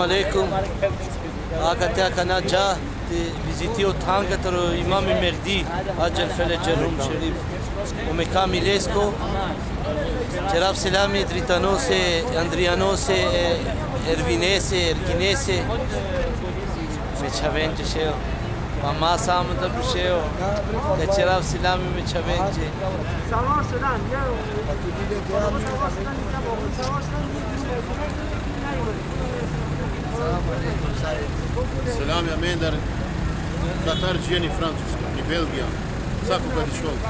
alaikum. Akate akana ja vizitio tanga tro Imam Merdi Ajal Felejerum Sharif o Mekka Milesko Ceraf Selami Dritanose Andrianose Ervinese Erginese Mechavenge Sheo Mama Samada Busheo Ceraf Selami Mechavenge Selam ja Mender, Katar Gjeni Francuska i Belgija. Sako kad i školu.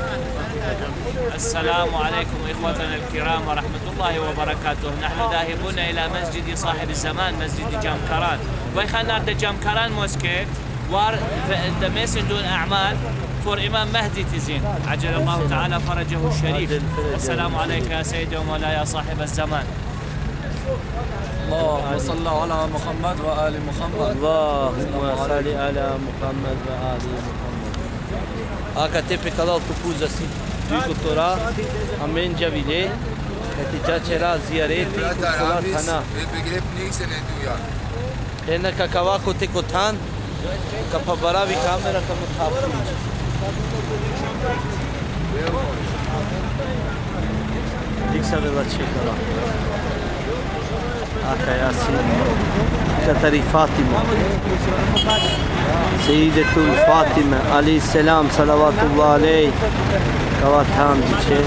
السلام عليكم إخوتنا الكرام ورحمة الله وبركاته. نحن ذاهبون إلى مسجد صاحب الزمان مسجد جامكران. ويخلنا جامكران موسكي وار دمسن دون أعمال فور إمام مهدي تزين عجل الله تعالى فرجه الشريف. السلام عليك يا سيدي ومولاي يا صاحب الزمان. اللهم صل على محمد وآل محمد. اللهم صل على محمد وآل محمد. Akate pe canal tu puza assim. Digo Torá. Amém Javile. Eticha chera ziareti Kola Thana. Ena kakawa kote kotan. Kapabara vi kamera kamuthapu. Diksa vela chekala. Aka Yasin Katari Fatima Seyyidetul Fatima alayhi selam salavatullah aleyh Kavatan dice